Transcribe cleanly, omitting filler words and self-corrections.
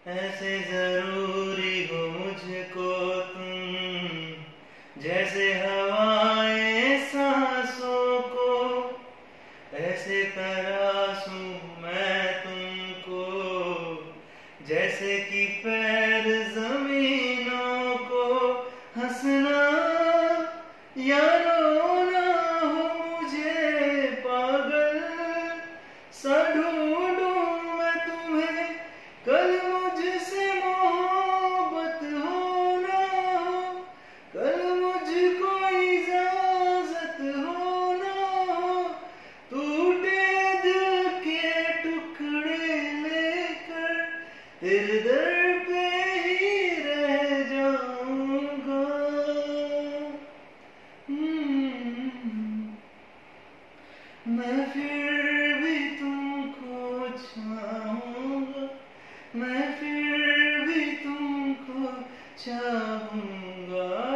ऐसे जरूरी हो मुझको तुम, जैसे हवाएं सांसों को। ऐसे तरासूं मैं तुमको, जैसे कि पैर जमीनों को। हंसना या रोना हो मुझे पागल सा ढूंढूं मैं तुम्हें। कल मुझसे मोहब्बत हो ना हो, कल मुझको इजाजत हो ना हो। टूटे दिल के टुकड़े लेकर तेरे दर पे ही रह जाऊंगा। मैं फिर भी तुमको चाहूंगा, मैं फिर भी तुमको चाहूंगा।